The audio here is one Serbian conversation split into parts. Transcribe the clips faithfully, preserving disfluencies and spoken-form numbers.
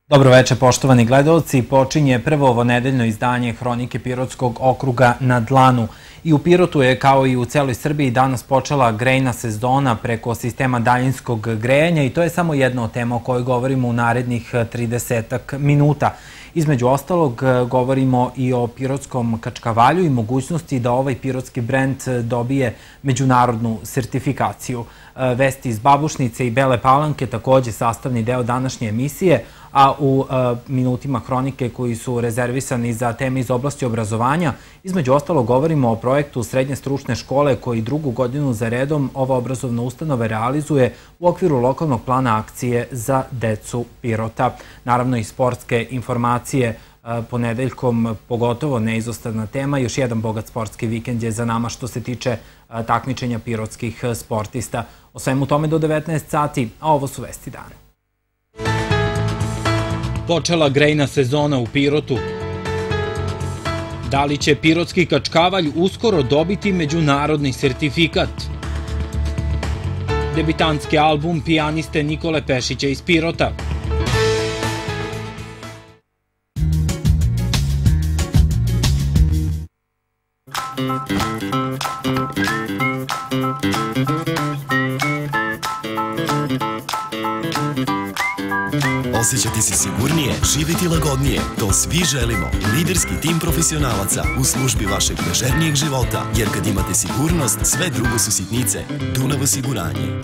Dobro večer, poštovani gledaoci. Počinje prvo ovonedeljno izdanje Hronike Pirotskog okruga na dlanu. I u Pirotu je, kao i u celoj Srbiji, danas počela grejna sezona preko sistema daljinskog grejanja i to je samo jedna od tema o kojoj govorimo u narednih tridesetak minuta. Između ostalog, govorimo i o pirotskom kačkavalju i mogućnosti da ovaj pirotski brend dobije međunarodnu sertifikaciju. Vesti iz Babušnice i Bele Palanke takođe sastavni deo današnje emisije, a u minutima Hronike koji su rezervisani za teme iz oblasti obrazovanja, između ostalog govorimo o projektu Srednje stručne škole koji drugu godinu za redom ova obrazovna ustanova realizuje u okviru lokalnog plana akcije za decu Pirota. Naravno i sportske informacije ponedeljkom, pogotovo neizostavna tema. Još jedan bogat sportski vikend je za nama što se tiče takmičenja pirotskih sportista. O svemu tome do devetnaest sati, a ovo su vesti dana. Počela grejna sezona u Pirotu. Da li će pirotski kačkavalj uskoro dobiti međunarodni sertifikat? Debitantski album pijaniste Nikole Pešića iz Pirota. Osjećati se sigurnije, živjeti lagodnije, to svi želimo. Liderski tim profesionalaca u službi vašeg ležernijeg života, jer kad imate sigurnost, sve drugo su sitnice. Dunav osiguranje.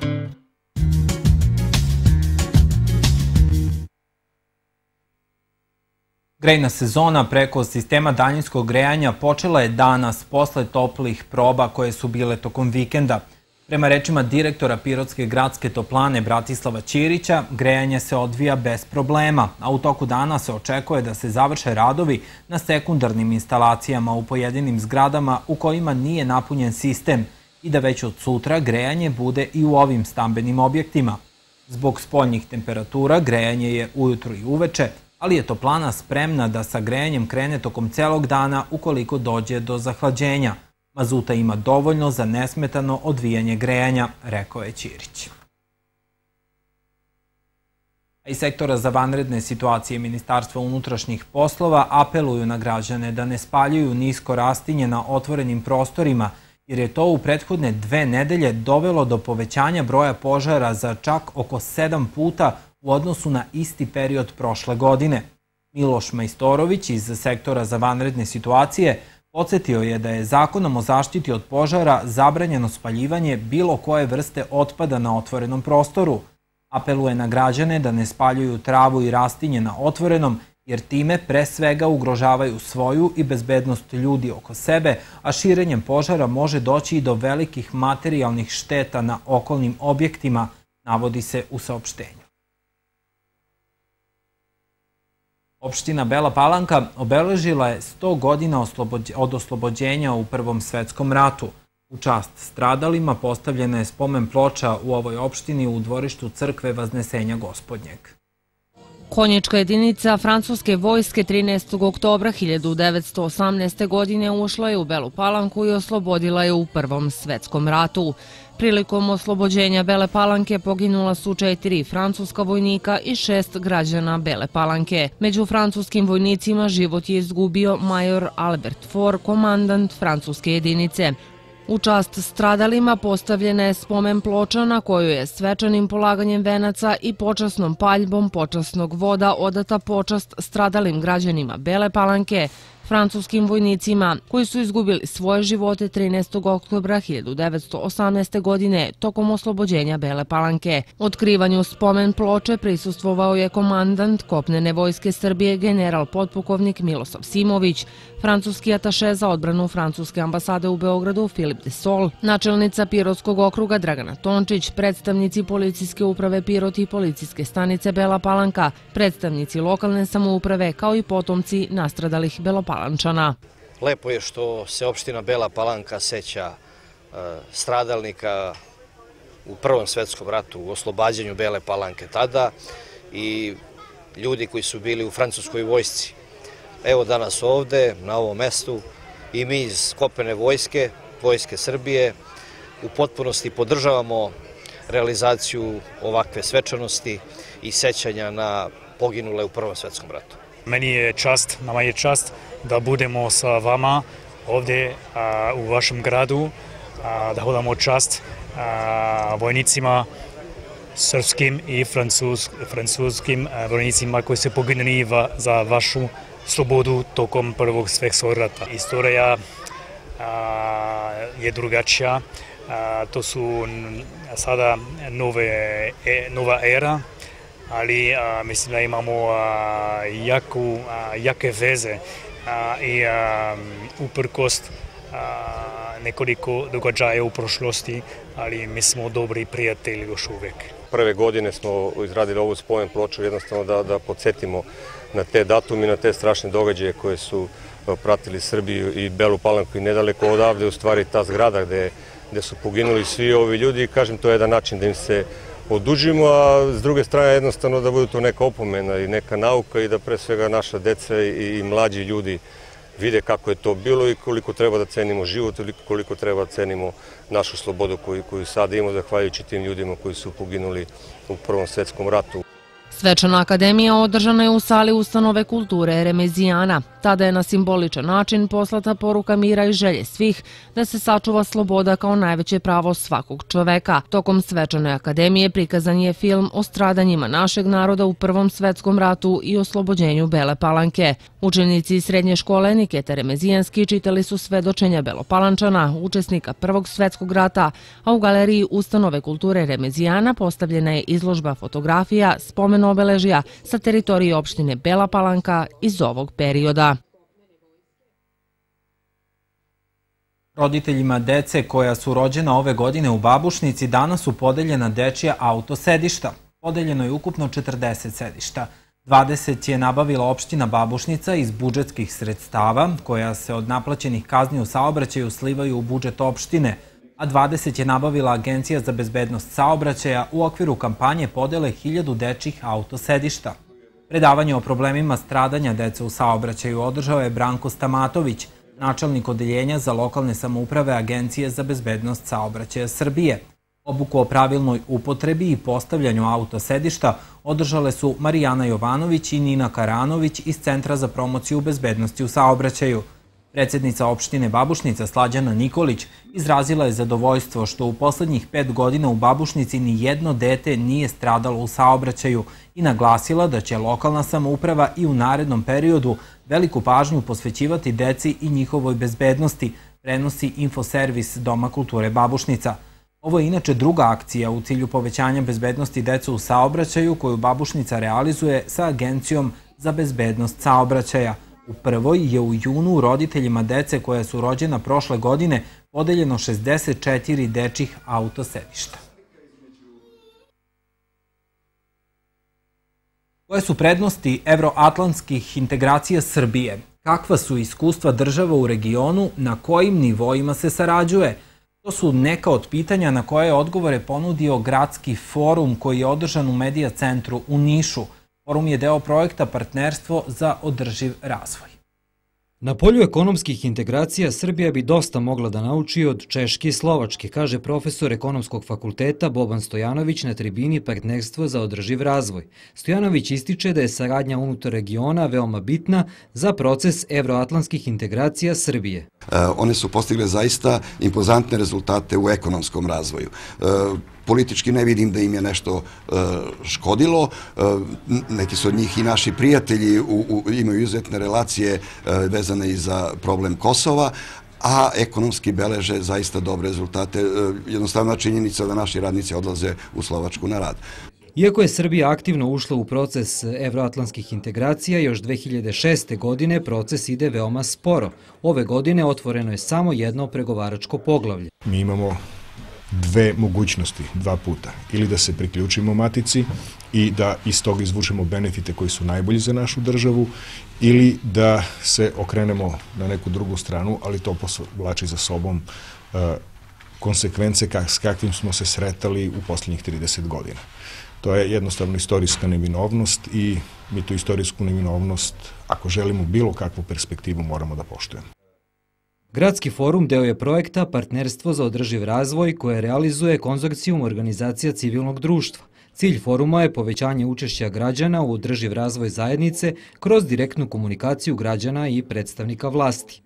Grejna sezona preko sistema daljinskog grejanja počela je danas posle toplih proba koje su bile tokom vikenda. Prema rečima direktora Pirotske gradske toplane Bratislava Ćirića, grejanje se odvija bez problema, a u toku dana se očekuje da se završe radovi na sekundarnim instalacijama u pojedinim zgradama u kojima nije napunjen sistem i da već od sutra grejanje bude i u ovim stambenim objektima. Zbog spoljnih temperatura grejanje je ujutru i uveče, ali je toplana spremna da sa grejanjem krene tokom celog dana ukoliko dođe do zahlađenja. Mazuta ima dovoljno za nesmetano odvijanje grejanja, rekao je Ćirić. A iz sektora za vanredne situacije Ministarstva unutrašnjih poslova apeluju na građane da ne spaljuju nisko rastinje na otvorenim prostorima, jer je to u prethodne dve nedelje dovelo do povećanja broja požara za čak oko sedam puta u odnosu na isti period prošle godine. Miloš Majstorović iz sektora za vanredne situacije podsjetio je da je Zakonom o zaštiti od požara zabranjeno spaljivanje bilo koje vrste otpada na otvorenom prostoru. Apeluje na građane da ne spaljuju travu i rastinje na otvorenom, jer time pre svega ugrožavaju svoju i bezbednost ljudi oko sebe, a širenjem požara može doći i do velikih materijalnih šteta na okolnim objektima, navodi se u saopštenju. Opština Bela Palanka obeležila je sto godina od oslobođenja u Prvom svetskom ratu. U čast stradalima postavljena je spomen ploča u ovoj opštini u dvorištu crkve Vaznesenja Gospodnjeg. Konjička jedinica francuske vojske trinaestog oktobra hiljadu devetsto osamnaeste. godine ušla je u Belu Palanku i oslobodila je u Prvom svetskom ratu. Prilikom oslobođenja Bele Palanke poginula su četiri francuska vojnika i šest građana Bele Palanke. Među francuskim vojnicima život je izgubio major Albert Faure, komandant francuske jedinice. U čast stradalima postavljena je spomen ploča na koju je svečanim polaganjem venaca i počasnom paljbom počasnog voda odata počast stradalim građanima Bele Palanke, francuskim vojnicima koji su izgubili svoje živote trinaestog oktobra hiljadu devetsto osamnaeste. godine tokom oslobođenja Bele Palanke. Otkrivanju spomen ploče prisustvovao je komandant kopnene vojske Srbije general potpukovnik Milosav Simović, francuski ataše za odbranu francuske ambasade u Beogradu Filip de Sol, načelnica Pirotskog okruga Dragana Tončić, predstavnici policijske uprave Pirot i policijske stanice Bela Palanka, predstavnici lokalne samouprave kao i potomci nastradalih Belopalančana. Lepo je što se opština Bela Palanka seća stradalnika u Prvom svetskom ratu, u oslobađanju Bele Palanke tada i ljudi koji su bili u francuskoj vojsci. Evo danas ovde, na ovom mestu, i mi iz kopnene vojske, Vojske Srbije, u potpunosti podržavamo realizaciju ovakve svečanosti i sećanja na poginule u Prvom svetskom ratu. Meni je čast, nama je čast da budemo sa vama ovdje u vašem gradu, da hodamo čast vojnicima srpskim i francuskim vojnicima koji su poginuli za vašu slobodu tokom Prvog svjetskog rata. Istorija je drugačija, to su sada nova era, ali mislim da imamo jake veze i uprkos nekoliko događaja u prošlosti, ali mi smo dobri prijatelji još uvijek. Prve godine smo izradili ovu spomen ploču jednostavno da, da podsjetimo na te datume, na te strašne događaje koje su pratili Srbiju i Belu Palanku i nedaleko odavde, u stvari ta zgrada gde, gde su poginuli svi ovi ljudi i kažem to je jedan način da im se odužimo, a s druge strane jednostavno da budu to neka opomena i neka nauka i da pre svega naša deca i, i mlađi ljudi vide kako je to bilo i koliko treba da cenimo život ili koliko treba da cenimo našu slobodu koju, koju sada imamo zahvaljujući tim ljudima koji su poginuli u Prvom svjetskom ratu. Svečana akademija održana je u sali ustanove kulture Remezijana. Tada je na simboličan način poslata poruka mira i želje svih da se sačuva sloboda kao najveće pravo svakog čoveka. Tokom svečane akademije prikazan je film o stradanjima našeg naroda u Prvom svetskom ratu i oslobođenju Bele Palanke. Učenici iz srednje škole Niketa Remezijanski čitali su svedočenja Belopalančana, učesnika Prvog svjetskog rata, a u galeriji ustanove kulture Remezijana postavljena je izložba fotografija spomen obeležja sa teritorije opštine Bela Palanka iz ovog perioda. Roditeljima dece koja su rođena ove godine u Babušnici danas su podeljena dečija autosedišta. Podeljeno je ukupno četrdeset sedišta. dvadeset je nabavila opština Babušnica iz budžetskih sredstava, koja se od naplaćenih kazni u saobraćaju slivaju u budžet opštine, a dvadeset je nabavila Agencija za bezbednost saobraćaja u okviru kampanje podele hiljadu dečjih autosedišta. Predavanje o problemima stradanja dece u saobraćaju održao je Branko Stamatović, načelnik odeljenja za lokalne samouprave Agencije za bezbednost saobraćaja Srbije. Obuku o pravilnoj upotrebi i postavljanju autosedišta održale su Marijana Jovanović i Nina Karanović iz Centra za promociju bezbednosti u saobraćaju. Predsjednica opštine Babušnica Slađana Nikolić izrazila je zadovoljstvo što u poslednjih pet godina u Babušnici ni jedno dete nije stradalo u saobraćaju i naglasila da će lokalna samouprava i u narednom periodu veliku pažnju posvećivati deci i njihovoj bezbednosti, prenosi Infoservis Doma kulture Babušnica. Ovo je inače druga akcija u cilju povećanja bezbednosti dece u saobraćaju koju Babušnica realizuje sa Agencijom za bezbednost saobraćaja. U prvoj je u junu roditeljima dece koja su rođena prošle godine podeljeno šezdeset četiri dečjih autosedišta. Koje su prednosti evroatlantskih integracija Srbije? Kakva su iskustva država u regionu? Na kojim nivoima se sarađuje? To su neka od pitanja na koje je odgovore ponudio Gradski forum koji je održan u Medija centru u Nišu. Forum je deo projekta Partnerstvo za održiv razvoj. Na polju ekonomskih integracija Srbija bi dosta mogla da nauči od Češke i Slovačke, kaže profesor ekonomskog fakulteta Boban Stojanović na tribini Partnerstvo za održiv razvoj. Stojanović ističe da je saradnja unutar regiona veoma bitna za proces evroatlantskih integracija Srbije. One su postigle zaista impozantne rezultate u ekonomskom razvoju. Politički ne vidim da im je nešto škodilo. Neki su od njih i naši prijatelji, imaju izuzetne relacije vezane i za problem Kosova, a ekonomski beleže zaista dobre rezultate. Jednostavna činjenica da naši radnici odlaze u Slovačku na rad. Iako je Srbija aktivno ušla u proces evroatlantskih integracija, još dve hiljade šeste. godine proces ide veoma sporo. Ove godine otvoreno je samo jedno pregovaračko poglavlje. Mi imamo dve mogućnosti, dva puta. Ili da se priključimo matici i da iz toga izvučemo benefite koji su najbolji za našu državu, ili da se okrenemo na neku drugu stranu, ali to povlači za sobom konsekvence s kakvim smo se sretali u posljednjih trideset godina. To je jednostavno istorijska neminovnost i mi tu istorijsku neminovnost, ako želimo bilo kakvu perspektivu, moramo da poštujemo. Gradski forum deo je projekta Partnerstvo za održiv razvoj koje realizuje konzorcijum organizacija civilnog društva. Cilj foruma je povećanje učešća građana u održiv razvoj zajednice kroz direktnu komunikaciju građana i predstavnika vlasti.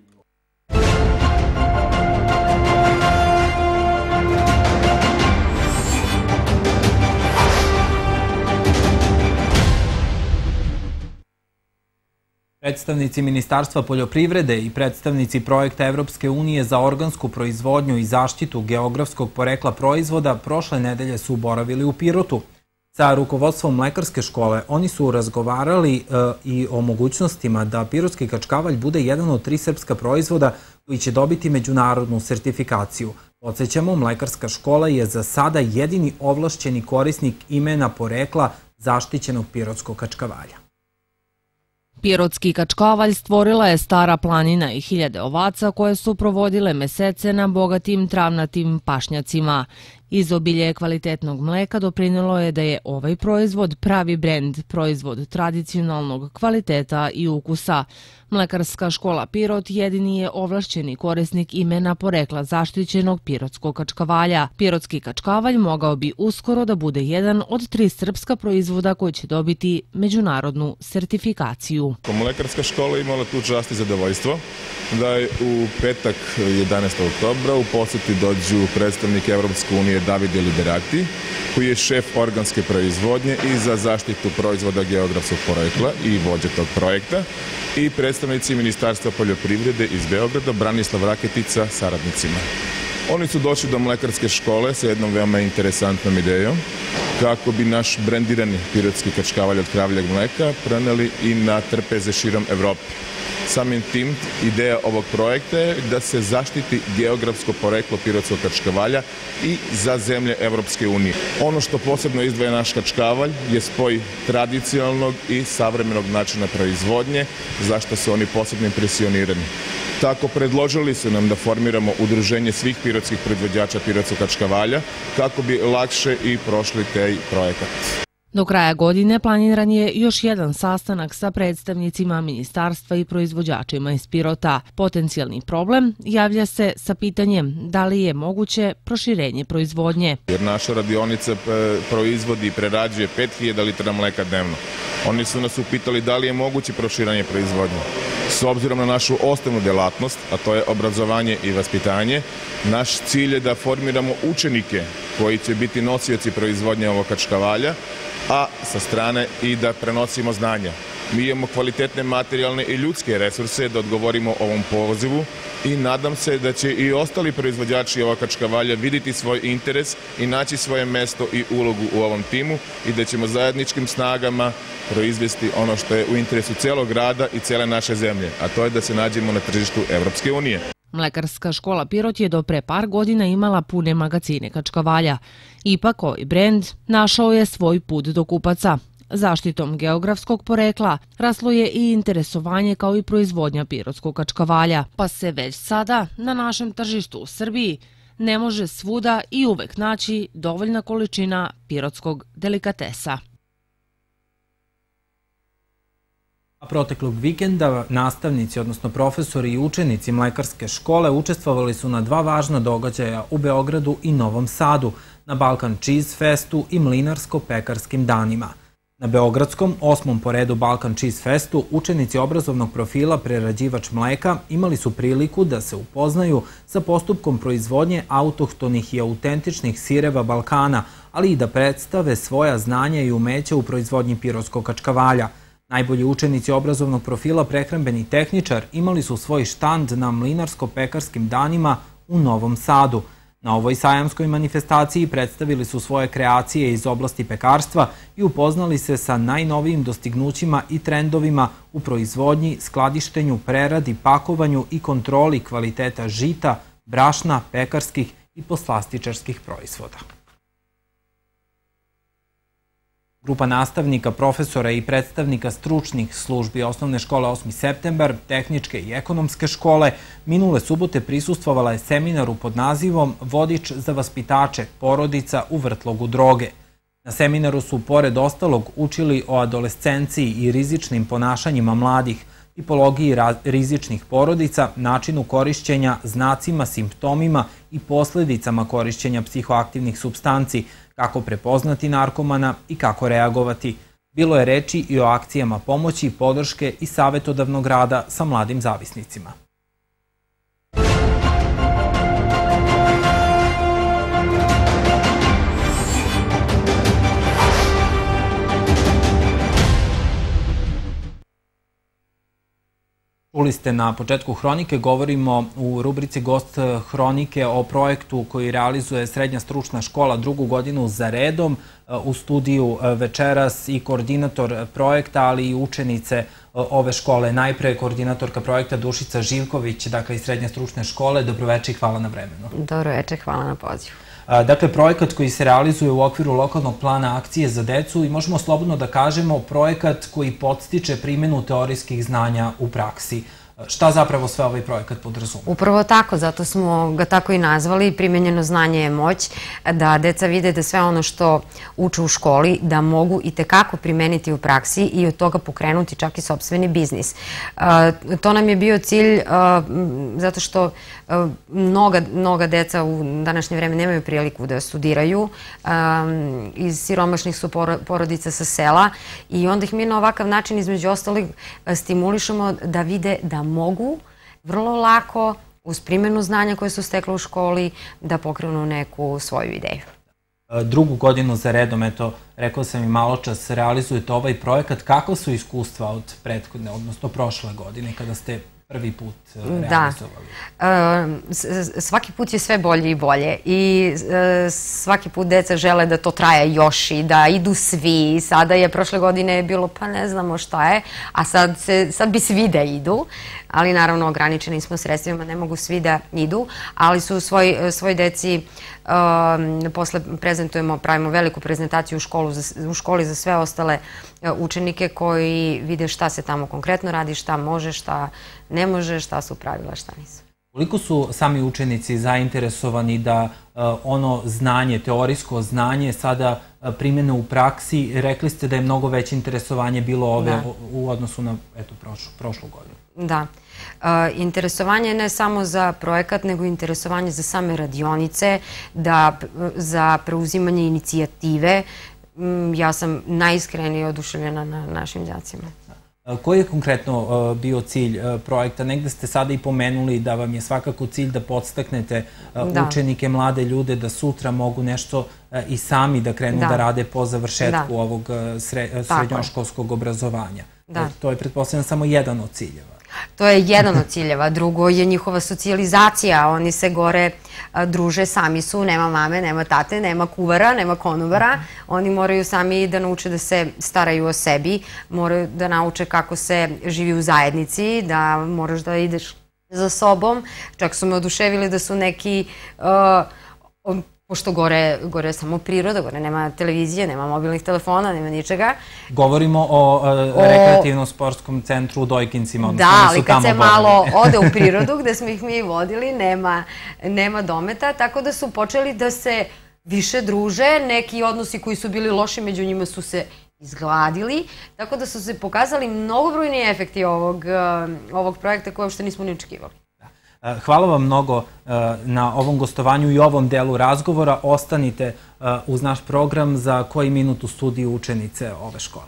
Predstavnici Ministarstva poljoprivrede i predstavnici projekta Evropske unije za organsku proizvodnju i zaštitu geografskog porekla proizvoda prošle nedelje su boravili u Pirotu. Sa rukovodstvom mlekarske škole oni su razgovarali e, i o mogućnostima da pirotski kačkavalj bude jedan od tri srpska proizvoda koji će dobiti međunarodnu sertifikaciju. Podsjećamo, mlekarska škola je za sada jedini ovlašćeni korisnik imena porekla zaštićenog pirotskog kačkavalja. Pirotski kačkavalj stvorila je Stara planina i hiljade ovaca koje su provodile mesece na bogatim travnatim pašnjacima. Izobilje kvalitetnog mleka doprinelo je da je ovaj proizvod pravi brend, proizvod tradicionalnog kvaliteta i ukusa. Mlekarska škola Pirot jedini je ovlašćeni korisnik imena porekla zaštićenog pirotskog kačkavalja. Pirotski kačkavalj mogao bi uskoro da bude jedan od tri srpska proizvoda koji će dobiti međunarodnu sertifikaciju. Mlekarska škola imala tu čast i zadovoljstvo da je u petak jedanaestog oktobra u poseti dođu predstavnik Evropske unije Davide Liberati, koji je šef organske proizvodnje i za zaštitu proizvoda geografskog porekla i vođa tog projekta, i predstavnici Ministarstva poljoprivrede iz Beograda Branislav Raketica saradnicima. Oni su došli do mlekarske škole sa jednom veoma interesantnom idejom kako bi naš brendirani pirotski kačkavalj od kravljeg mleka preneli i na trpeze širom Evrope. Samim tim, ideja ovog projekta je da se zaštiti geografsko poreklo pirotskog kačkavalja i za zemlje Evropske unije. Ono što posebno izdvaja naš kačkavalj je spoj tradicionalnog i savremenog načina proizvodnje, zašto su oni posebno impresionirani. Tako predložili su nam da formiramo udruženje svih pirotskih proizvođača pirotskog kačkavalja kako bi lakše i prošli taj projekat. Do kraja godine planiran je još jedan sastanak sa predstavnicima ministarstva i proizvođačima iz Pirota. Potencijalni problem javlja se sa pitanjem da li je moguće proširenje proizvodnje. Jer naša radionica proizvodi i prerađuje pet hiljada litara mleka dnevno. Oni su nas upitali da li je moguće proširenje proizvodnje. S obzirom na našu osnovnu delatnost, a to je obrazovanje i vaspitanje, naš cilj je da formiramo učenike koji će biti nosioci proizvodnje ovog kačkavalja, a sa strane i da prenosimo znanja. Mi imamo kvalitetne materijalne i ljudske resurse da odgovorimo ovom pozivu i nadam se da će i ostali proizvođači ovog kačkavalja vidjeti svoj interes i naći svoje mesto i ulogu u ovom timu i da ćemo zajedničkim snagama proizvesti ono što je u interesu celog grada i cele naše zemlje, a to je da se nađemo na tržištu Evropske unije. Mlekarska škola Pirot je do pre par godina imala pune magacine kačkavalja. Ipak ovaj brend našao je svoj put do kupaca. Zaštitom geografskog porekla raslo je i interesovanje kao i proizvodnja pirotskog kačkavalja, pa se već sada na našem tržištu u Srbiji ne može svuda i uvek naći dovoljna količina pirotskog delikatesa. Proteklog vikenda nastavnici, odnosno profesori i učenici mlekarske škole učestvovali su na dva važna događaja u Beogradu i Novom Sadu, na Balkan Cheese Festu i Mlinarsko-pekarskim danima. Na beogradskom, osmom po redu Balkan Cheese Festu, učenici obrazovnog profila prerađivač mleka imali su priliku da se upoznaju sa postupkom proizvodnje autohtonih i autentičnih sireva Balkana, ali i da predstave svoja znanja i umeća u proizvodnji pirotskog kačkavalja. Najbolji učenici obrazovnog profila prehrambeni tehničar imali su svoj štand na Mlinarsko-pekarskim danima u Novom Sadu. Na ovoj sajamskoj manifestaciji predstavili su svoje kreacije iz oblasti pekarstva i upoznali se sa najnovijim dostignućima i trendovima u proizvodnji, skladištenju, preradi, pakovanju i kontroli kvaliteta žita, brašna, pekarskih i poslastičarskih proizvoda. Grupa nastavnika, profesora i predstavnika stručnih službi Osnovne škole osmi septembar, tehničke i ekonomske škole minule subote prisustvovala je seminaru pod nazivom Vodič za vaspitače, porodica u vrtlogu droge. Na seminaru su, pored ostalog, učili o adolescenciji i rizičnim ponašanjima mladih, tipologiji rizičnih porodica, načinu korišćenja, znacima, simptomima i posljedicama korišćenja psihoaktivnih supstanci, kako prepoznati narkomana i kako reagovati. Bilo je reči i o akcijama pomoći, podrške i savjetodavnog rada sa mladim zavisnicima. Čuli ste na početku Hronike, govorimo u rubrici Gost Hronike o projektu koji realizuje Srednja stručna škola drugu godinu za redom. U studiju večeras i koordinator projekta, ali i učenice ove škole. Najpre koordinatorka projekta Dušica Živković, dakle iz Srednje stručne škole. Dobroveče i hvala na vremenu. Dobroveče, hvala na pozivu. Dakle, projekat koji se realizuje u okviru lokalnog plana akcije za decu i možemo slobodno da kažemo projekat koji podstiče primjenu teorijskih znanja u praksi. Šta zapravo sve ovaj projekat podrazumeva? Upravo tako, zato smo ga tako i nazvali. Primenjeno znanje je moć, da deca vide da sve ono što uče u školi, da mogu i tekako primeniti u praksi i od toga pokrenuti čak i sopstveni biznis. To nam je bio cilj zato što mnoga, mnoga deca u današnje vreme nemaju priliku da studiraju. Iz siromašnih su porodica sa sela i onda ih mi na ovakav način između ostalih stimulišemo da vide da mogu vrlo lako, uz primjenu znanja koje su stekle u školi, da pokrenu neku svoju ideju. Drugu godinu za redom, eto, rekao sam i malo čas, realizujete ovaj projekat. Kako su iskustva od prethodne, odnosno prošle godine, kada ste prvi put realizovali? Da. Svaki put je sve bolje i bolje i svaki put deca žele da to traje još i da idu svi. Sada je prošle godine bilo pa ne znamo šta je, a sad bi svi da idu, ali naravno ograničeni smo sredstvima, ne mogu svi da idu, ali su svoj deci, posle prezentujemo, pravimo veliku prezentaciju u školi za sve ostale učenike koji vide šta se tamo konkretno radi, šta može, šta ne može, šta su pravila, šta nisu. Koliko su sami učenici zainteresovani da ono znanje, teorijsko znanje sada primjene u praksi? Rekli ste da je mnogo veće interesovanje bilo ove u odnosu na prošlu godinu. Da. Interesovanje ne samo za projekat, nego interesovanje za same radionice, za preuzimanje inicijative. Ja sam najiskrenije oduševljena na našim đacima. Koji je konkretno bio cilj projekta? Negde ste sada i pomenuli da vam je svakako cilj da podstaknete učenike, mlade ljude da sutra mogu nešto i sami da krenu da rade po završetku ovog srednjoškolskog obrazovanja. To je, pretpostavljam, samo jedan od ciljeva. To je jedan od ciljeva. Drugo je njihova socijalizacija. Oni se gore druže, sami su, nema mame, nema tate, nema kuvara, nema konobara. Oni moraju sami da nauče da se staraju o sebi, moraju da nauče kako se živi u zajednici, da moraš da ideš za sobom. Čak su me oduševili da su neki... Pošto gore je samo priroda, gore nema televizije, nema mobilnih telefona, nema ničega. Govorimo o rekreativno-sportskom centru u Dojkincima. Da, ali kad se malo ode u prirodu, gde smo ih mi vodili, nema dometa, tako da su počeli da se više druže. Neki odnosi koji su bili loši među njima su se izgladili, tako da su se pokazali mnogobrojni efekti ovog projekta koje uopšte nismo ni očekivali. Hvala vam mnogo na ovom gostovanju i ovom delu razgovora. Ostanite uz naš program za koji minut u studiju učenice ove škole.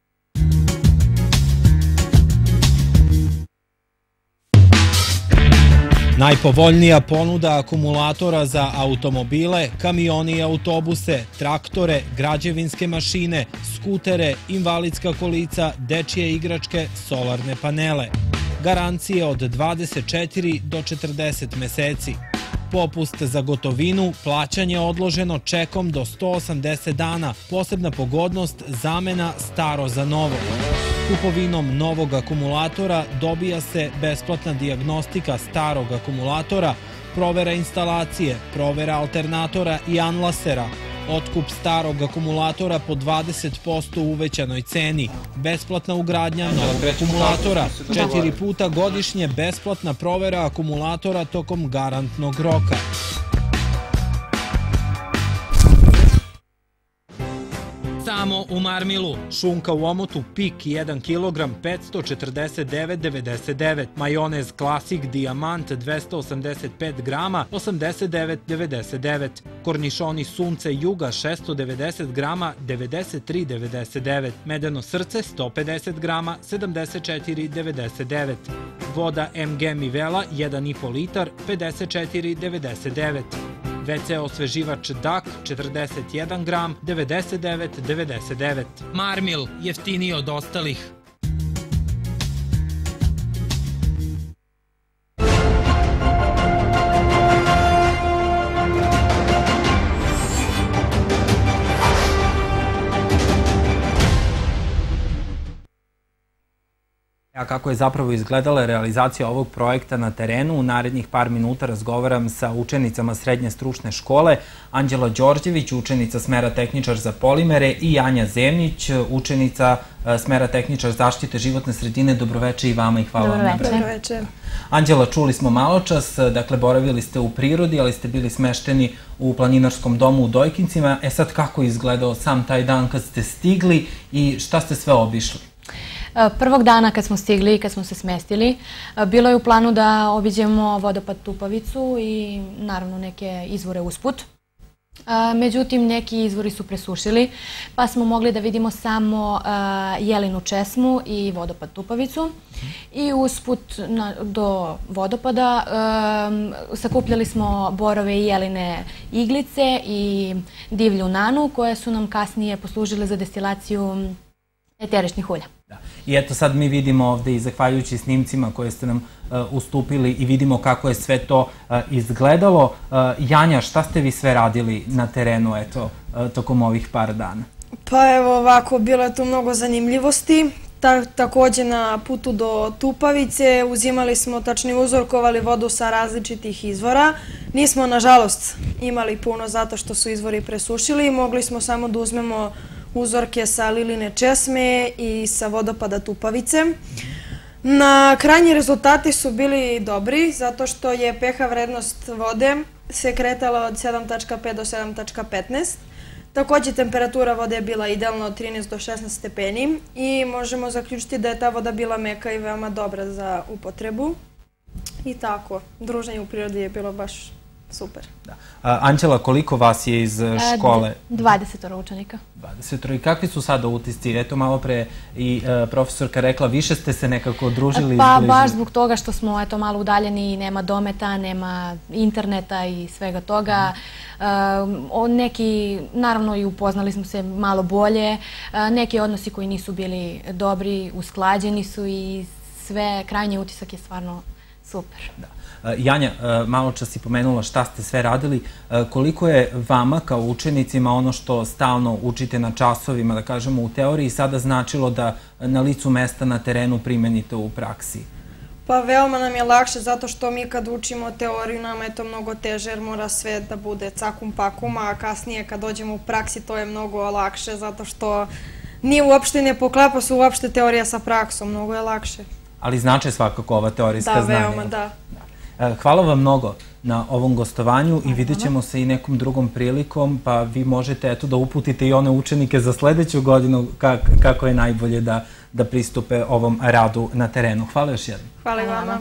Najpovoljnija ponuda akumulatora za automobile, kamioni i autobuse, traktore, građevinske mašine, skutere, invalidska kolica, dečije igračke, solarne panele. Garancije od dvadeset četiri do četrdeset meseci. Popust za gotovinu, plaćanje odloženo čekom do sto osamdeset dana, posebna pogodnost, zamena staro za novo. Kupovinom novog akumulatora dobija se besplatna dijagnostika starog akumulatora, provera instalacije, provera alternatora i anlasera, otkup starog akumulatora po dvadeset posto uvećanoj ceni, besplatna ugradnja novog akumulatora, četiri puta godišnje besplatna provera akumulatora tokom garantnog roka. Samo Samo u Marmilu. Šunka u omotu Pik jedan kilogram petsto četrdeset devet zarez devedeset devet. Majonez Klasik Dijamant dvesta osamdeset pet grama osamdeset devet zarez devedeset devet. Kornišoni Sunce Juga šesto devedeset grama devedeset tri zarez devedeset devet. Medeno srce sto pedeset grama sedamdeset četiri zarez devedeset devet. Voda M G Mivela jedan i po litar pedeset četiri zarez devedeset devet. ve ce osveživač Dak četrdeset jedan gram devedeset devet zarez devedeset devet. Marmil, jeftiniji od ostalih. A kako je zapravo izgledala realizacija ovog projekta na terenu, u narednih par minuta razgovaram sa učenicama srednje stručne škole, Anđela Đorđević, učenica smera tehničar za polimere, i Anja Zemljić, učenica smera tehničar zaštite životne sredine. Dobroveče i vama i hvala vam na vreme. Dobroveče. Anđela, čuli smo malo čas, dakle boravili ste u prirodi, ali ste bili smešteni u planinarskom domu u Dojkincima. E sad, kako je izgledao sam taj dan kad ste stigli i šta ste sve obišli? Prvog dana kad smo stigli i kad smo se smestili, bilo je u planu da obiđemo vodopad Tupavicu i naravno neke izvore usput. Međutim, neki izvori su presušili, pa smo mogli da vidimo samo Jelinu česmu i vodopad Tupavicu. I usput do vodopada sakupljali smo borove i jeline iglice i divlju nanu, koje su nam kasnije poslužile za destilaciju eteričnih ulja. I eto sad mi vidimo ovde i zahvaljujući snimcima koje ste nam ustupili i vidimo kako je sve to izgledalo. Janja, šta ste vi sve radili na terenu eto tokom ovih par dana? Pa evo ovako, bilo je tu mnogo zanimljivosti. Takođe na putu do Tupavice uzimali smo, tačnije uzorkovali vodu sa različitih izvora. Nismo nažalost imali puno zato što su izvori presušili. Mogli smo samo da uzmemo uzorke sa Liline česme i sa vodopada Tupavice. Na krajnji rezultati su bili dobri zato što je pH vrednost vode se kretala od sedam tačka pet do sedam tačka petnaest. Takođe temperatura vode je bila idealna od trinaest do šesnaest stepeni i možemo zaključiti da je ta voda bila meka i veoma dobra za upotrebu. I tako, druženje u prirodi je bilo baš super. Anđela, koliko vas je iz škole? dvadeset učenika. dvadeset. I kakvi su sada utisci? Eto, malo pre i profesorka rekla, više ste se nekako družili? Pa baš zbog toga što smo eto malo udaljeni, nema dometa, nema interneta i svega toga. Neki, naravno i upoznali smo se malo bolje. Neki odnosi koji nisu bili dobri, usklađeni su i sve, krajnji utisak je stvarno super. Da. Janja, malo čas si pomenula šta ste sve radili. Koliko je vama kao učenicima ono što stalno učite na časovima, da kažemo u teoriji, sada značilo da na licu mesta na terenu primenite u praksi? Pa veoma nam je lakše zato što mi kad učimo teoriju nama je to mnogo teže jer mora sve da bude cakum pakum, a kasnije kad dođemo u praksi to je mnogo lakše zato što nije uopšte ne poklapa se uopšte teorija sa praksom, mnogo je lakše. Ali znače svakako ova teorijska znanja. Da, veoma, da. Hvala vam mnogo na ovom gostovanju i vidjet ćemo se i nekom drugom prilikom, pa vi možete eto da uputite i one učenike za sledeću godinu kako je najbolje da pristupe ovom radu na terenu. Hvala još jednom. Hvala i vama.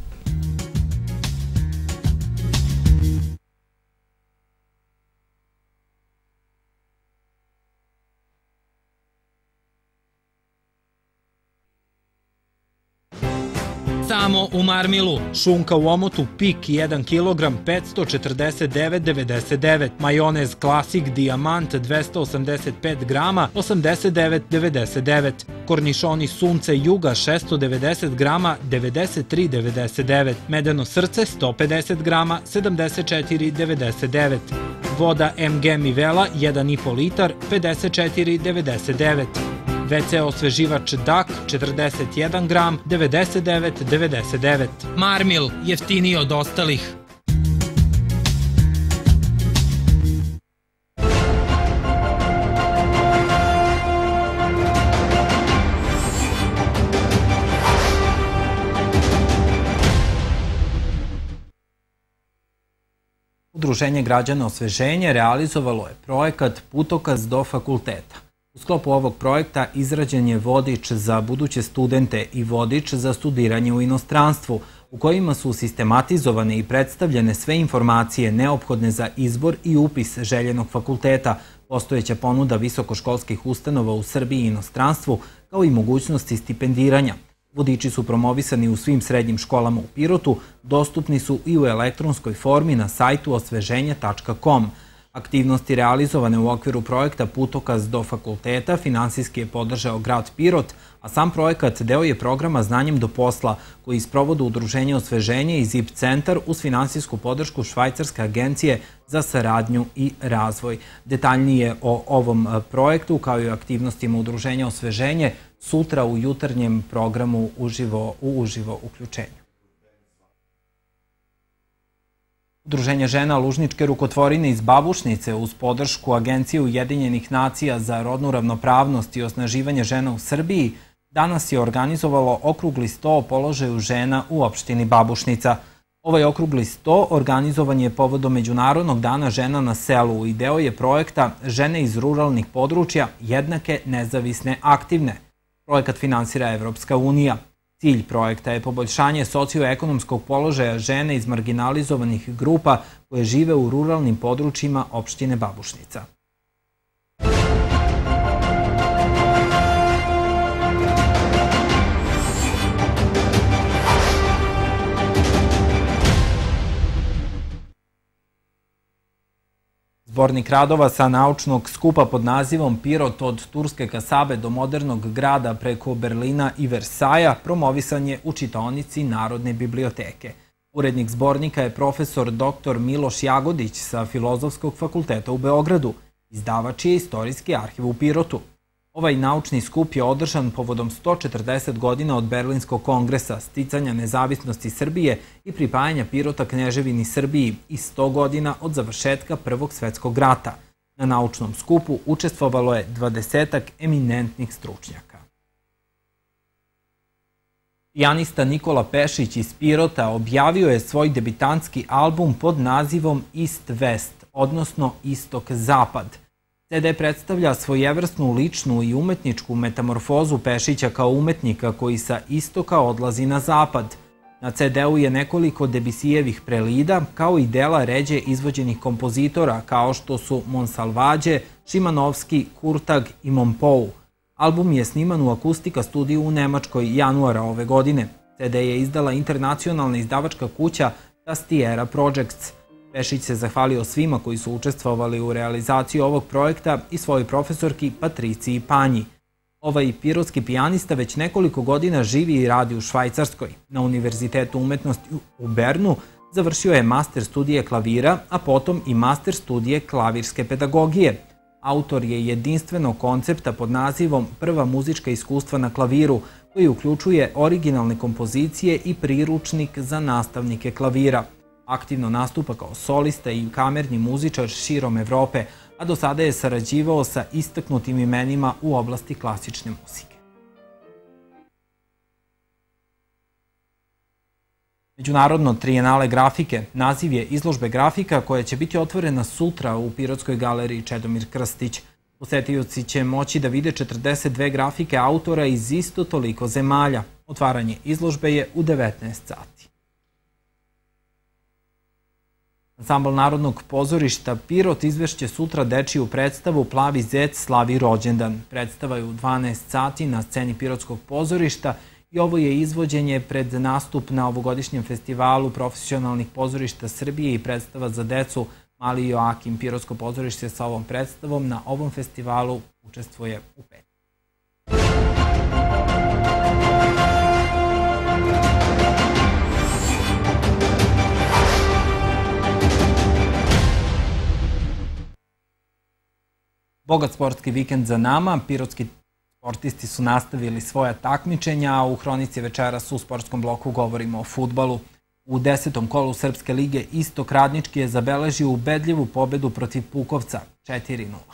Samo u Marmilu. Šunka u omotu Pik jedan kilogram petsto četrdeset devet zarez devedeset devet. Majonez Klasik Dijamant dvesta osamdeset pet grama osamdeset devet zarez devedeset devet. Kornišoni Sunce Juga šesto devedeset grama devedeset tri zarez devedeset devet. Medeno srce sto pedeset grama sedamdeset četiri zarez devedeset devet. Voda M G Mivela jedan i po litar pedeset četiri zarez devedeset devet. ve ce osveživač Dak četrdeset jedan gram devedeset devet zarez devedeset devet. Marmil, jeftiniji od ostalih. Udruženje građana Osveženje realizovalo je projekat Putokaz do fakulteta. U sklopu ovog projekta izrađen je vodič za buduće studente i vodič za studiranje u inostranstvu, u kojima su sistematizovane i predstavljene sve informacije neophodne za izbor i upis željenog fakulteta, postojeća ponuda visokoškolskih ustanova u Srbiji i inostranstvu, kao i mogućnosti stipendiranja. Vodiči su promovisani u svim srednjim školama u Pirotu, dostupni su i u elektronskoj formi na sajtu osveženje tačka com. Aktivnosti realizovane u okviru projekta Putokaz do fakulteta finansijski je podržao grad Pirot, a sam projekat deo je programa Znanjem do posla, koji sprovode Udruženje Osveženje i ZIP centar uz finansijsku podršku Švajcarske agencije za saradnju i razvoj. Detaljnije o ovom projektu, kao i o aktivnostima Udruženja Osveženje, sutra u jutarnjem programu uživo, u uživo uključenju. Udruženje žena Lužničke rukotvorine iz Babušnice uz podršku Agencije Ujedinjenih nacija za rodnu ravnopravnost i osnaživanje žena u Srbiji danas je organizovalo okrugli sto o položaju žena u opštini Babušnica. Ovaj okrugli sto organizovan je povodom Međunarodnog dana žena na selu i deo je projekta Žene iz ruralnih područja jednake, nezavisne, aktivne. Projekat finansira Evropska unija. Cilj projekta je poboljšanje socioekonomskog položaja žene iz marginalizovanih grupa koje žive u ruralnim područjima opštine Babušnica. Zbornik radova sa naučnog skupa pod nazivom Pirot od Turske kasabe do modernog grada preko Berlina i Versaja promovisan je u čitaonici Narodne biblioteke. Urednik zbornika je profesor doktor Miloš Jagodić sa Filozofskog fakulteta u Beogradu. Izdavač je Istorijski arhiv u Pirotu. Ovaj naučni skup je održan povodom sto četrdeset godina od Berlinskog kongresa, sticanja nezavisnosti Srbije i pripajanja Pirota Kneževini Srbiji i sto godina od završetka Prvog svetskog rata. Na naučnom skupu učestvovalo je dvadesetak eminentnih stručnjaka. Pijanista Nikola Pešić iz Pirota objavio je svoj debitantski album pod nazivom East-West, odnosno Istok-Zapad. C D predstavlja svojevrsnu ličnu i umetničku metamorfozu Pešića kao umetnika koji sa istoka odlazi na zapad. Na C D-u je nekoliko Debisijevih prelida, kao i dela ređe izvođenih kompozitora kao što su Monsalvađe, Šimanovski, Kurtag i Mompou. Album je sniman u akustika studiju u Nemačkoj januara ove godine. C D je izdala internacionalna izdavačka kuća Tastiera Projects. Pešić se zahvalio svima koji su učestvovali u realizaciji ovog projekta i svojoj profesorki Patriciji Panji. Ovaj pirotski pijanista već nekoliko godina živi i radi u Švajcarskoj. Na Univerzitetu umetnosti u Bernu završio je master studije klavira, a potom i master studije klavirske pedagogije. Autor je jedinstvenog koncepta pod nazivom Prva muzička iskustva na klaviru, koji uključuje originalne kompozicije i priručnik za nastavnike klavira. Aktivno nastupa kao solista i kamerni muzičar širom Evrope, a do sada je sarađivao sa istaknutim imenima u oblasti klasične muzike. Međunarodno trijenale grafike naziv je izložbe grafika koja će biti otvorena sutra u Pirotskoj galeriji Čedomir Krstić. Posetioci će moći da vide četrdeset dve grafike autora iz isto toliko zemalja. Otvaranje izložbe je u devetnaest sati. Ansambl Narodnog pozorišta Pirot izvešće sutra dečiju predstavu Plavi zec slavi rođendan. Predstava je u dvanaest sati na sceni Pirotskog pozorišta i ovo je izvođenje pred nastup na ovogodišnjem festivalu profesionalnih pozorišta Srbije i predstava za decu Mali Joakim. Pirotsko pozorište sa ovom predstavom na ovom festivalu učestvuje u pet. Bogat sportski vikend za nama. Pirotski sportisti su nastavili svoja takmičenja, a u Hronici večeras u sportskom bloku govorimo o fudbalu. U desetom kolu Srpske lige Istok Radnički je zabeležio ubedljivu pobedu protiv Pukovca četiri nula.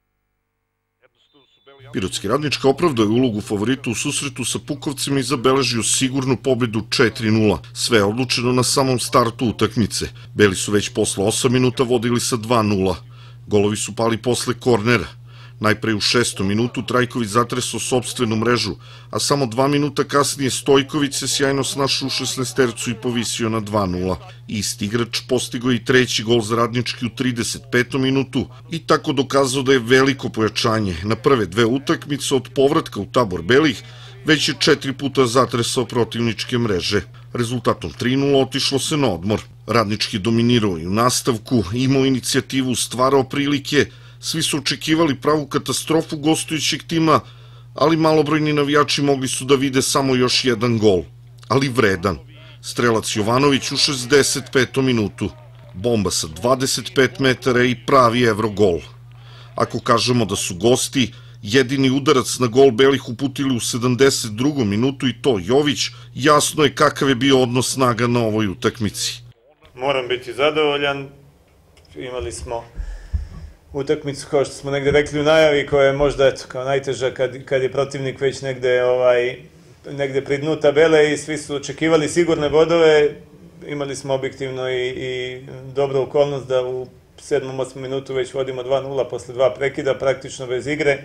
Pirotski Radnička opravdao je ulogu favorita u susretu sa Pukovcima i zabeležio sigurnu pobedu četiri nula. Sve je odlučeno na samom startu utakmice. Beli su već posle osam minuta vodili sa dva nula. Golovi su pali posle kornera. Najpre u šestom minutu Trajković zatresao sopstvenu mrežu, a samo dva minuta kasnije Stojković se sjajno snašao u šesnaestercu i povisio na dva nula. Isti igrač postigao i treći gol za Radnički u trideset petom minutu i tako dokazao da je veliko pojačanje. Na prve dve utakmice od povratka u tabor belih već je četiri puta zatresao protivničke mreže. Rezultatom tri nula otišlo se na odmor. Radnički dominirao i u nastavku, imao inicijativu, stvarao prilike. Svi su očekivali pravu katastrofu gostujućeg tima, ali malobrojni navijači mogli su da vide samo još jedan gol. Ali vredan. Strelac Jovanović u šezdeset petom minutu. Bomba sa dvadeset pet metara i pravi evrogol. Ako kažemo da su gosti, jedini udarac na gol belih uputili u sedamdeset drugom minutu i to Jović, jasno je kakav je bio odnos snaga na ovoj utakmici. Moram biti zadovoljan. Imali smo utakmicu, kao što smo negde rekli u najavi, koja je možda eto, kao najteža kad, kad je protivnik već negde, ovaj, negde pri dnu tabele i svi su očekivali sigurne bodove. Imali smo objektivno i, i dobru okolnost da u sedmom osmom minutu već vodimo dva nula posle dva prekida, praktično bez igre.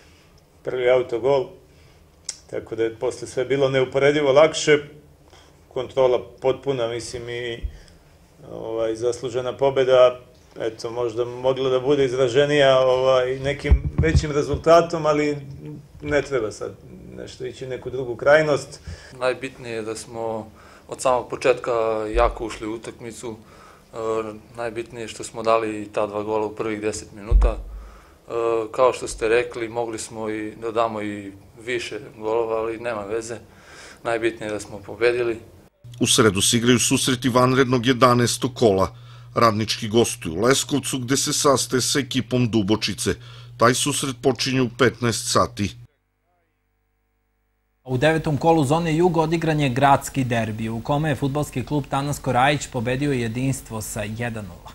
Prvi autogol, tako da je posle sve bilo neuporedivo lakše. Kontrola potpuna, mislim, i ovaj, zaslužena pobeda. Eto, možda mogla da bude izraženija ovaj, nekim većim rezultatom, ali ne treba sad nešto ići u neku drugu krajnost. Najbitnije je da smo od samog početka jako ušli u utakmicu. E, najbitnije je što smo dali ta dva gola u prvih deset minuta. E, kao što ste rekli, mogli smo i da damo i više golova, ali nema veze. Najbitnije je da smo pobedili. U sredu se igraju susreti vanrednog jedanaestog kola. Radnički gostuju u Leskovcu, gde se sastaje sa ekipom Dubočice. Taj susret počinje u petnaest sati. U devetom kolu zone Jug odigran je gradski derbi, u kome je fudbalski klub Tanasko Rajić pobedio Jedinstvo sa jedan nula.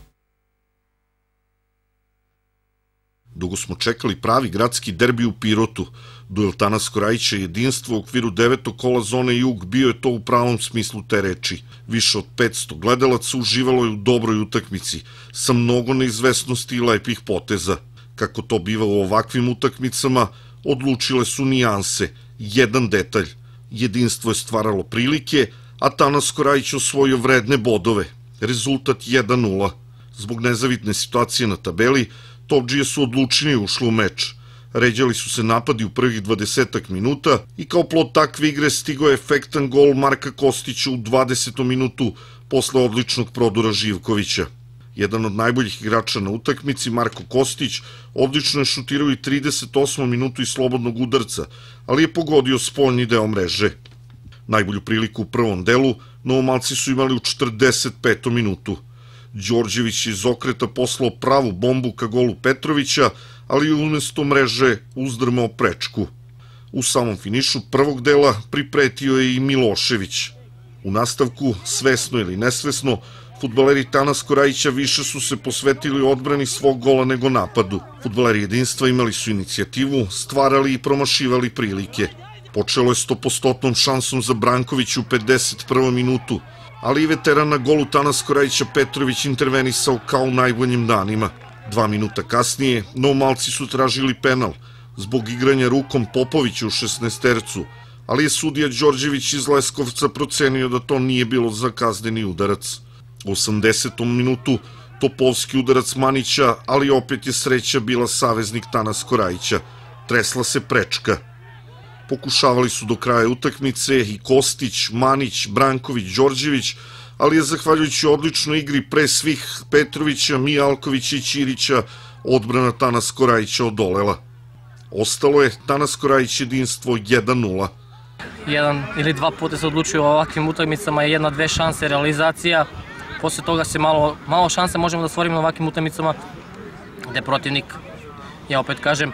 Dugo smo čekali pravi gradski derbi u Pirotu. Duel Tanasko Rajića i Jedinstvo u okviru devetog kola zone Jug bio je to u pravom smislu te reči. Više od petsto gledalaca uživalo je u dobroj utakmici, sa mnogo neizvesnosti i lepih poteza. Kako to biva u ovakvim utakmicama, odlučile su nijanse, jedan detalj. Jedinstvo je stvaralo prilike, a Tanasko Rajić osvojio vredne bodove. Rezultat jedan nula. Zbog nezavitne situacije na tabeli, Topdžije su odlučnije ušli u meč. Ređali su se napadi u prvih dvadesetak minuta i kao plod takve igre stigao je efektan gol Marka Kostića u dvadesetom minutu posle odličnog prodora Živkovića. Jedan od najboljih igrača na utakmici, Marko Kostić, odlično je šutirao i trideset osmom minutu iz slobodnog udarca, ali je pogodio spoljni deo mreže. Najbolju priliku u prvom delu Novomalci su imali u četrdeset petom minutu. Đorđević iz okreta poslao pravu bombu ka golu Petrovića, ali je umesto mreže uzdrmao prečku. U samom finišu prvog dela pripretio je i Milošević. U nastavku, svesno ili nesvesno, fudbaleri Tanasko Rajića više su se posvetili odbrani svog gola nego napadu. Fudbaleri Jedinstva imali su inicijativu, stvarali i promašivali prilike. Počelo je stopostotnom šansom za Brankovića u pedeset prvom minutu, ali i veteran na golu Tanasko Rajića Petrović intervenisao kao u najboljim danima. Dva minuta kasnije, Novomalci su tražili penal zbog igranja rukom Popovića u šesnaestercu, ali je sudija Đorđević iz Leskovca procenio da to nije bilo za kazneni udarac. U osamdesetom minutu Topovski udarac Manića, ali opet je sreća bila saveznik Tanasko Rajića. Tresla se prečka. Pokušavali su do kraja utakmice i Kostić, Manić, Branković, Đorđević, ali je zahvaljujući odličnoj igri pre svih Petrovića, Mijalkovića i Ćirića odbrana Tanasko Rajića odolela. Ostalo je Tanasko Rajić Jedinstvo jedan nula. Jedan ili dva puta se odlučuju o ovakvim utakmicama, jedna, dve šanse, realizacija. Posle toga se malo, malo šanse možemo da stvorimo na ovakvim utakmicama, gde protivnik, ja opet kažem,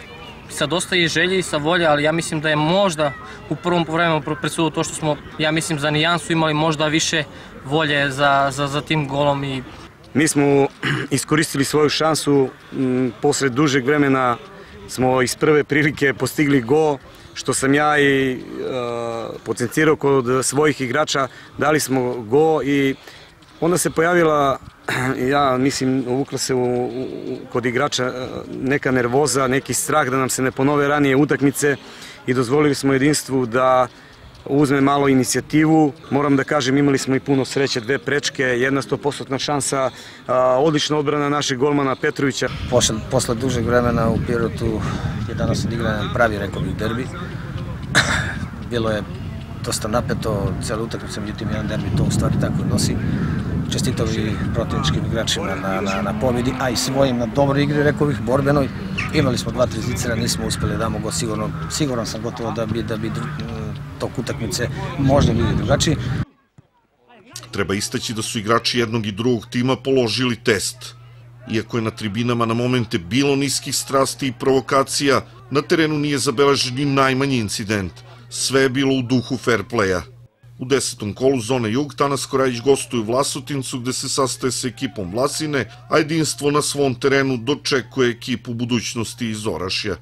sa dosta i želje i sa volje, ali ja mislim da je možda u prvom vremenu presudio to što smo, ja mislim, za nijansu imali možda više volje za, za, za tim golom. I... Mi smo iskoristili svoju šansu, posle dužeg vremena smo iz prve prilike postigli gol, što sam ja i uh, potencirao kod svojih igrača, dali smo gol i onda se pojavila, ja mislim, uvukla se u, u, kod igrača neka nervoza, neki strah da nam se ne ponove ranije utakmice i dozvolili smo jedinstvu da uzme malo inicijativu. Moram da kažem, imali smo i puno sreće, dve prečke, jedna sto posto šansa, odlična odbrana našeg golmana Petrovića. Posle, posle dužeg vremena u Pirotu je danas odigran pravi, rekao bih, derbi. Bilo je dosta napeto, cela utakmica, međutim jedan derbi to u stvari tako nosi. Čestitao i protivničkim igračima na, na, na pobjedi, a i svojim na dobroj igri, rekao bih, borbenoj. Imali smo dva, tri zicera, nismo uspeli da damo go, sigurno, siguran sam gotovo da bi, da bi tok utakmice možda bili drugačiji. Treba istaći da su igrači jednog i drugog tima položili test. Iako je na tribinama na momente bilo niskih strasti i provokacija, na terenu nije zabeležen ni najmanji incident. Sve je bilo u duhu fair playa. U desetom kolu zone Jug Tanas Korajić gostuje u Vlasotincu gde se sastaje sa ekipom Vlasine, a jedinstvo na svom terenu dočekuje ekipu budućnosti iz Orašja.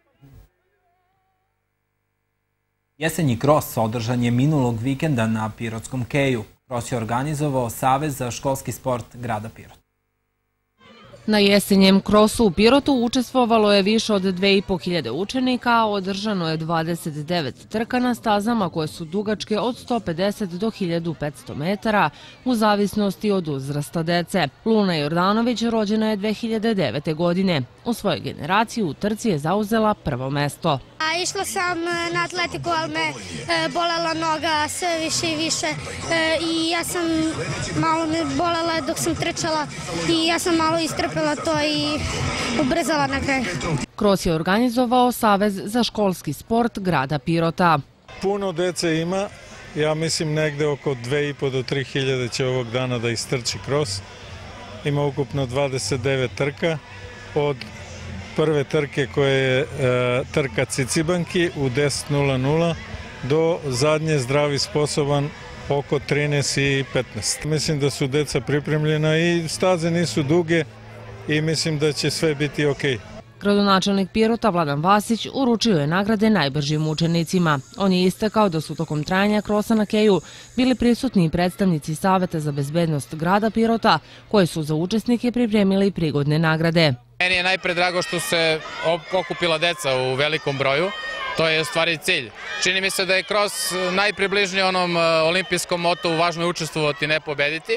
Jesenji kros održan je minulog vikenda na Pirotskom keju. Kros je organizovao Savez za školski sport grada Pirota. Na jesenjem krosu u Pirotu učestvovalo je više od dve i po hiljade učenika, a održano je dvadeset devet trka na stazama koje su dugačke od sto pedeset do hiljadu petsto metara, u zavisnosti od uzrasta dece. Luna Jordanović rođena je dve hiljade devete. godine. U svojoj generaciji u trci je zauzela prvo mesto. A išla sam na atletiku, ali me e, bolela noga sve više i više e, i ja sam malo me bolela dok sam trčala i ja sam malo istrpela to i ubrzala na kraju. Kros je organizovao Savez za školski sport grada Pirota. Puno dece ima, ja mislim negde oko dve i po do tri hiljade će ovog dana da istrči kros. Ima ukupno dvadeset devet trka, od prve trke koje je e, trka Cicibanki u deset nula nula do zadnje zdravi sposoban oko trinaest i petnaest. Mislim da su deca pripremljena i staze nisu duge i mislim da će sve biti okej. Gradonačelnik Pirota Vladan Vasić uručio je nagrade najbržim učenicima. On je istakao da su tokom trajanja krosa na keju bili prisutni predstavnici Saveta za bezbednost grada Pirota, koji su za učesnike pripremili prigodne nagrade. Meni je najpre drago što se okupila deca u velikom broju, to je u stvari cilj. Čini mi se da je kros najpribližniji onom olimpijskom motu, važno je učestvovati, ne pobediti.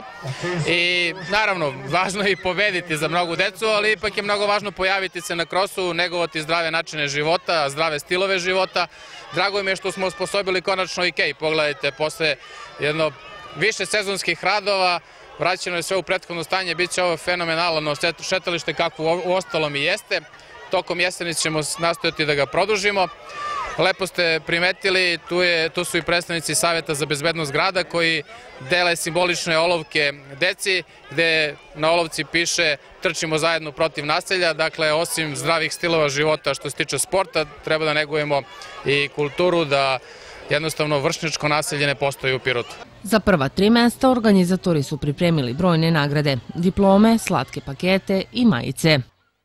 I naravno, važno je i pobediti za mnogu decu, ali ipak je mnogo važno pojaviti se na krosu, negovati zdrave načine života, zdrave stilove života. Drago mi je što smo osposobili konačno i kej. Pogledajte, posle jedno više sezonskih radova, vraćeno je sve u prethodno stanje, bit će ovo fenomenalno šetalište kako u ostalom i jeste. Tokom jeseni ćemo nastojati da ga produžimo. Lepo ste primetili, tu, je, tu su i predstavnici Saveta za bezbednost grada koji dele simbolične olovke deci, gde na olovci piše trčimo zajedno protiv nasilja. Dakle, osim zdravih stilova života što se tiče sporta, treba da negujemo i kulturu da jednostavno vršnjačko nasilje ne postoji u Pirotu. Za prva tri mesta organizatori su pripremili brojne nagrade, diplome, slatke pakete i majice.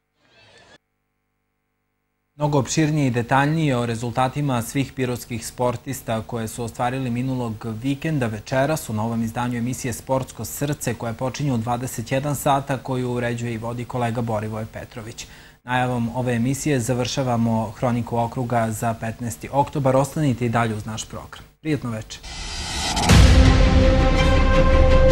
Mnogo opširnije i detaljnije o rezultatima svih pirotskih sportista koje su ostvarili minulog vikenda večeras u novom izdanju emisije Sportsko srce koja počinje u dvadeset jedan sata, koju uređuje i vodi kolega Borivoje Petrović. Najavom ove emisije završavamo hroniku okruga za petnaesti oktobar. Ostanite i dalje uz naš program. Prijetno večer.